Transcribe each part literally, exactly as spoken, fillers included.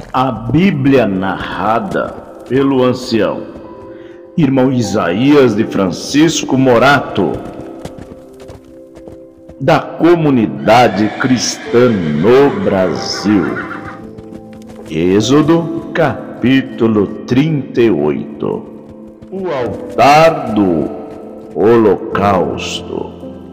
A Bíblia narrada pelo ancião irmão Isaías de Francisco Morato, da comunidade cristã no Brasil. Êxodo capítulo trinta e oito. O altar do holocausto.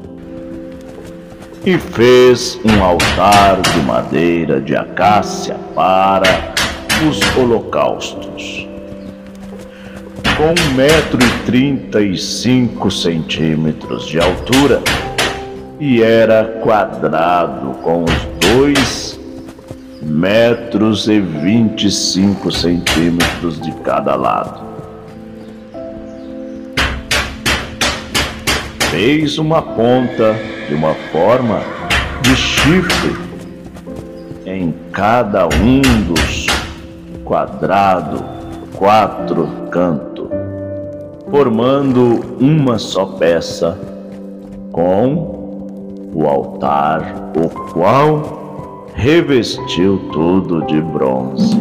E fez um altar de madeira de acácia para os holocaustos, com um metro e trinta e cinco centímetros de altura, e era quadrado com os dois metros e vinte e cinco centímetros de cada lado. Fez uma ponta de uma forma de chifre em cada um dos quadrados, quatro cantos, formando uma só peça com o altar, o qual revestiu tudo de bronze.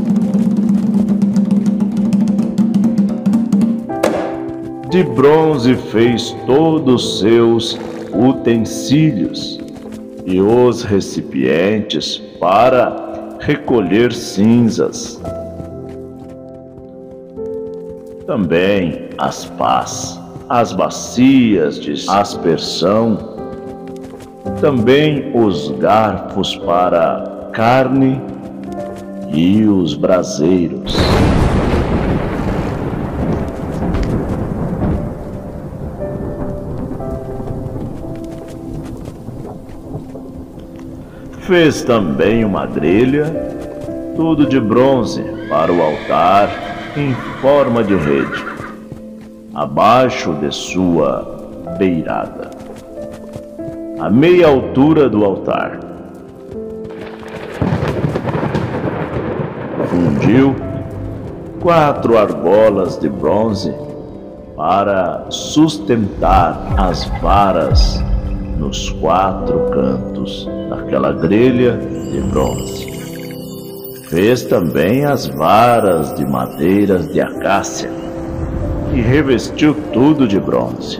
De bronze fez todos os seus utensílios e os recipientes para recolher cinzas. Também as pás, as bacias de aspersão, também os garfos para carne e os braseiros. Fez também uma grelha, tudo de bronze, para o altar em forma de rede, abaixo de sua beirada, a meia altura do altar. Fundiu quatro argolas de bronze para sustentar as varas nos quatro cantos daquela grelha de bronze. Fez também as varas de madeiras de acácia e revestiu tudo de bronze.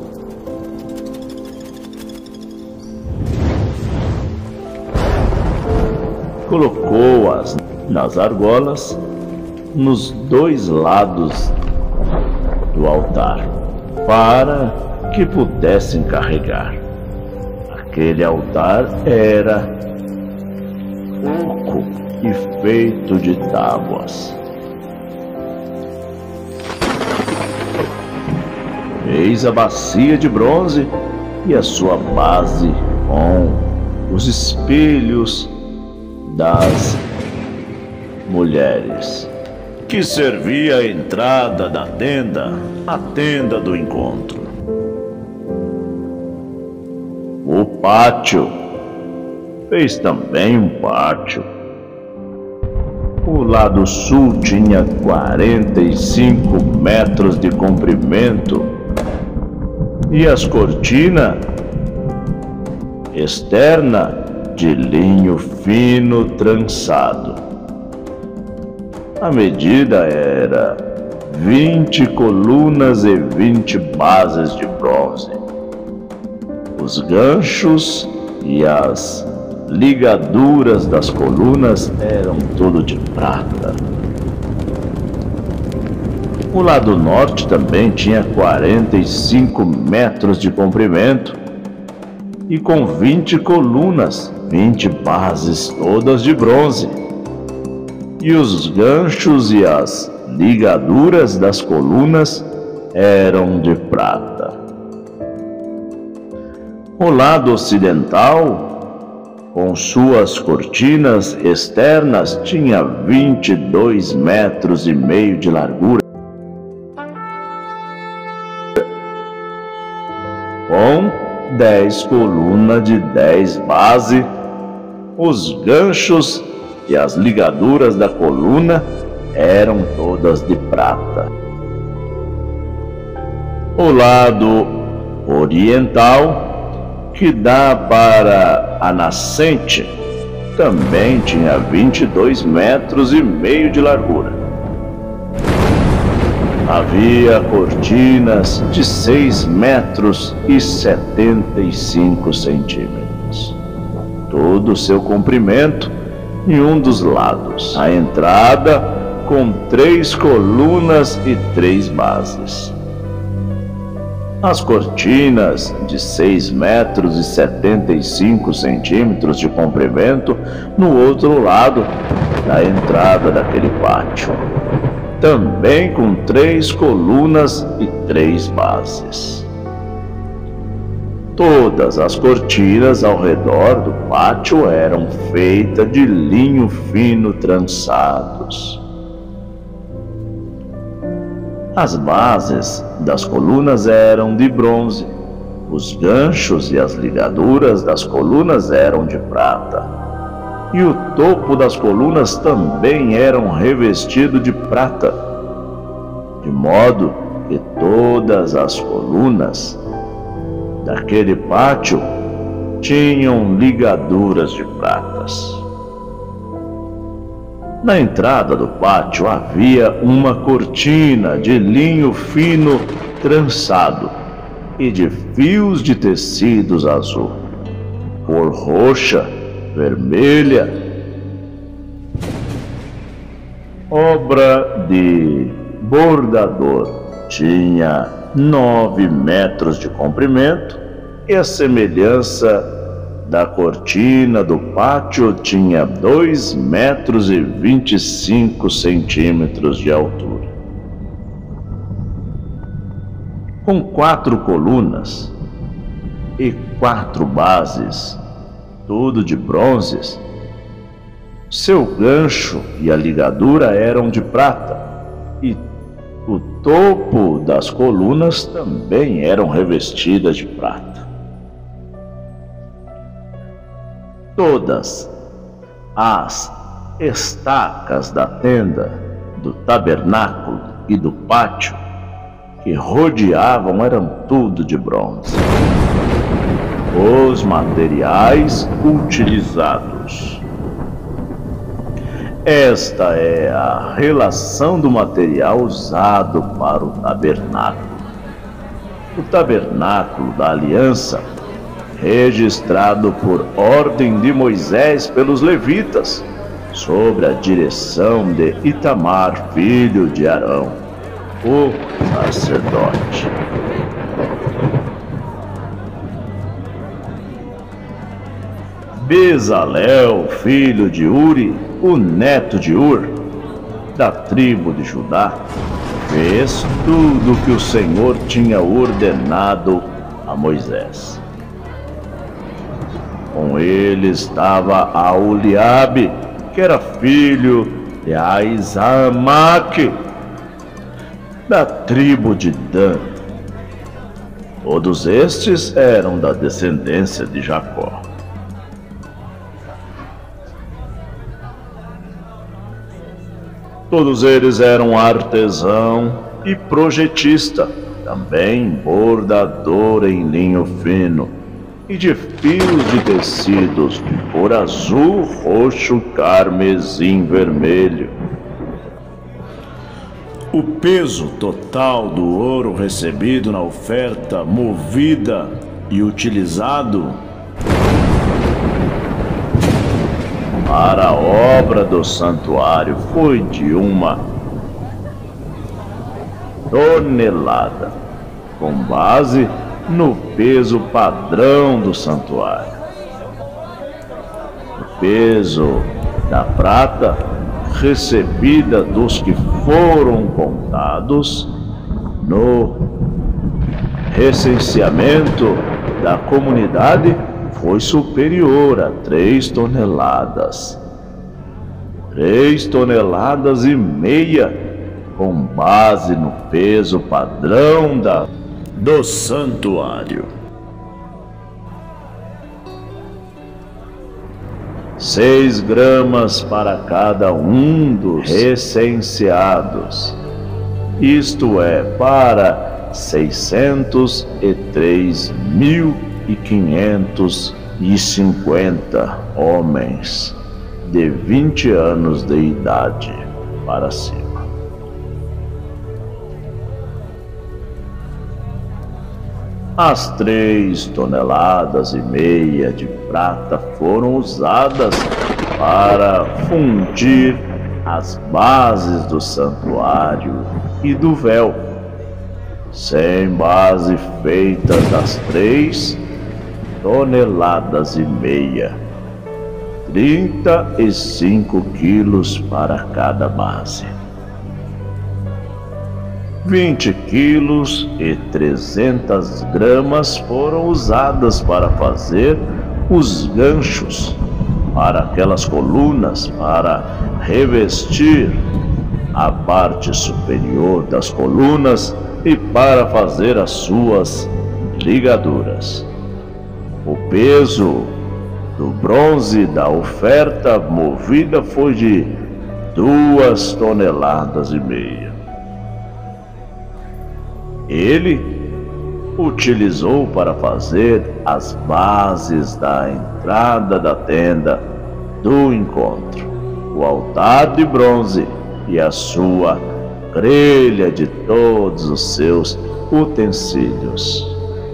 Colocou-as nas argolas nos dois lados do altar para que pudessem carregar. Aquele altar era oco e feito de tábuas. Fez a bacia de bronze e a sua base com os espelhos das mulheres, que servia a entrada da tenda, a tenda do encontro. O pátio, fez também um pátio. O lado sul tinha quarenta e cinco metros de comprimento e as cortinas externa de linho fino trançado. A medida era vinte colunas e vinte bases de bronze. Os ganchos e as ligaduras das colunas eram tudo de prata. O lado norte também tinha quarenta e cinco metros de comprimento e com vinte colunas, vinte bases todas de bronze. E os ganchos e as ligaduras das colunas eram de prata. O lado ocidental, com suas cortinas externas, tinha vinte e dois metros e meio de largura, com dez colunas de dez bases. Os ganchos e as ligaduras da coluna eram todas de prata. O lado oriental, que dá para a nascente, também tinha vinte e dois metros e meio de largura. Havia cortinas de seis metros e setenta e cinco centímetros, todo o seu comprimento em um dos lados. A entrada com três colunas e três bases. As cortinas de seis metros e setenta e cinco centímetros de comprimento no outro lado da entrada daquele pátio, também com três colunas e três bases. Todas as cortinas ao redor do pátio eram feitas de linho fino trançados. As bases das colunas eram de bronze, os ganchos e as ligaduras das colunas eram de prata, e o topo das colunas também eram revestido de prata, de modo que todas as colunas daquele pátio tinham ligaduras de pratas. Na entrada do pátio havia uma cortina de linho fino trançado e de fios de tecidos azul, cor roxa, vermelha, obra de bordador. Tinha nove metros de comprimento e a semelhança da cortina do pátio tinha dois metros e vinte e cinco centímetros de altura. Com quatro colunas e quatro bases, tudo de bronzes, seu gancho e a ligadura eram de prata, e o topo das colunas também eram revestidas de prata. Todas as estacas da tenda, do tabernáculo e do pátio que rodeavam eram tudo de bronze. Os materiais utilizados. Esta é a relação do material usado para o tabernáculo. O tabernáculo da aliança, registrado por ordem de Moisés pelos levitas, sob a direção de Itamar, filho de Arão, o sacerdote. Bezalel, filho de Uri, o neto de Ur, da tribo de Judá, fez tudo o que o Senhor tinha ordenado a Moisés. Com ele estava Aholiabe, que era filho de Aizamaque, da tribo de Dan. Todos estes eram da descendência de Jacó. Todos eles eram artesão e projetista, também bordador em linho fino e de fios de tecidos de cor azul, roxo, carmesim, vermelho. O peso total do ouro recebido na oferta movida e utilizado para a obra do santuário foi de uma tonelada, com base no peso padrão do santuário. O peso da prata recebida dos que foram contados no recenseamento da comunidade foi superior a três toneladas. Três toneladas e meia, com base no peso padrão da, do santuário. Seis gramas para cada um dos recenseados, isto é, para seiscentos e três mil e quinhentos e cinquenta homens. de vinte anos de idade para cima. As três toneladas e meia de prata foram usadas para fundir as bases do santuário e do véu. Sem base feita das três toneladas e meia, trinta e cinco quilos para cada base. vinte quilos e trezentas gramas foram usadas para fazer os ganchos para aquelas colunas, para revestir a parte superior das colunas e para fazer as suas ligaduras. O peso do bronze da oferta movida foi de duas toneladas e meia. Ele utilizou para fazer as bases da entrada da tenda do encontro, o altar de bronze e a sua grelha de todos os seus utensílios.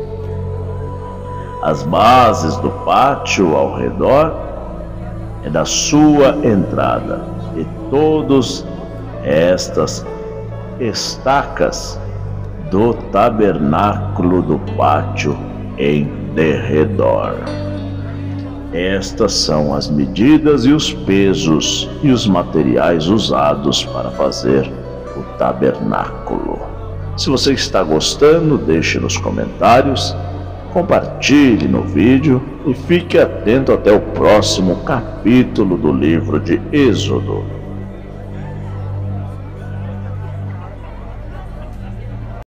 As bases do pátio ao redor é da sua entrada, e todas estas estacas do tabernáculo do pátio em derredor. Estas são as medidas e os pesos e os materiais usados para fazer o tabernáculo. Se você está gostando, deixe nos comentários, compartilhe no vídeo e fique atento até o próximo capítulo do livro de Êxodo.